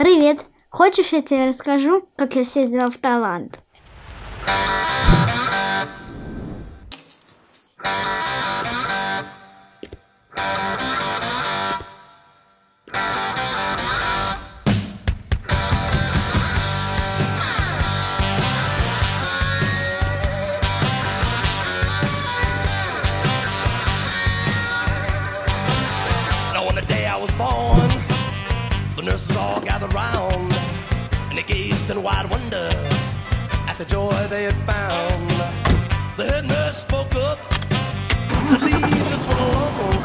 Привет! Хочешь, я тебе расскажу, как я съездила в Таиланд? The nurses all gathered round, and they gazed in wide wonder at the joy they had found. The head nurse spoke up, said, "Leave this one alone."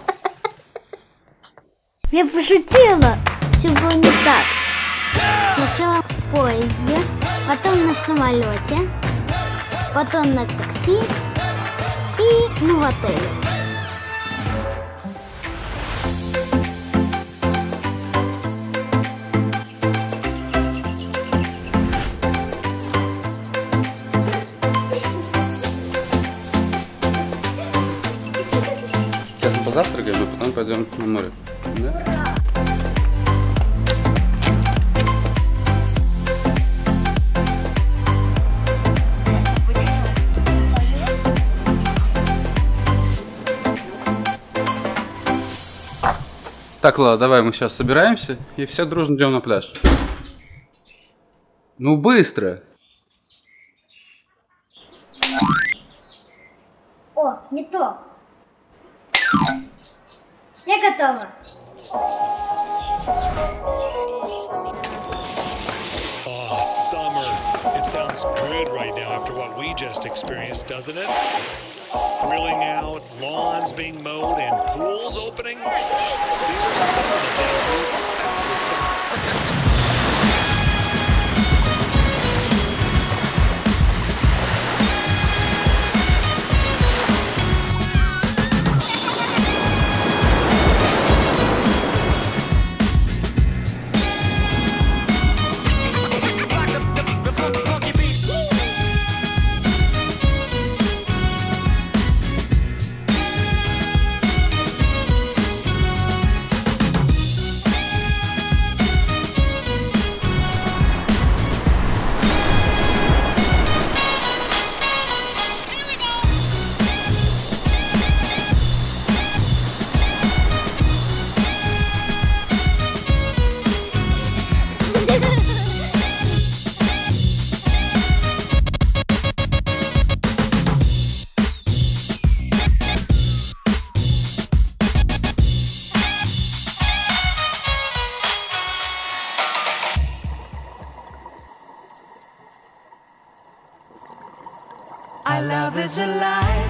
Я пошутила! Все было не так. Сначала в поезде, потом на самолете, потом на такси и в отеле. Позавтракаем, а потом пойдем на море. Да? Так, ладно, давай мы сейчас собираемся и все дружно идем на пляж. Ну быстро! О, не то. Я готова. Oh, summer. It sounds good right now after what we just experienced, doesn't it? Grilling out, lawns being mowed, and pools opening. These are some of the things we expect with summer. Our love is alive,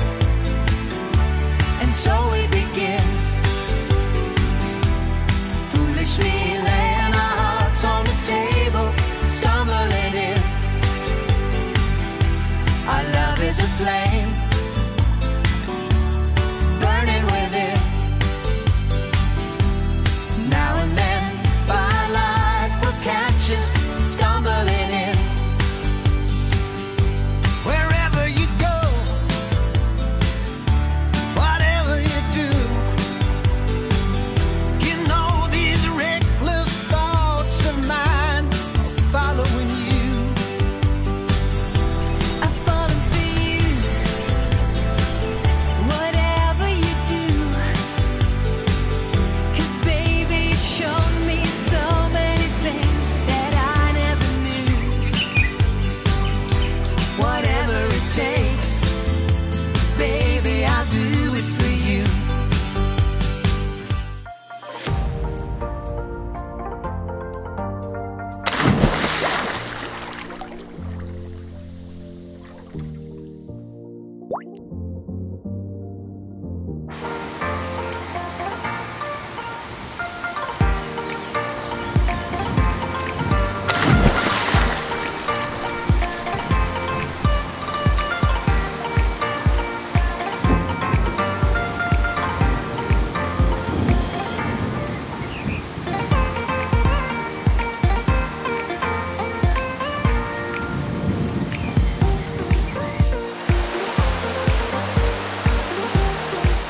and so we begin, foolishly laying our hearts on the table, stumbling in. Our love is a flame, burning within. Now and then, firelight will catch us stumbling in.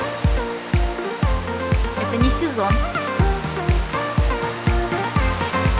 сезон.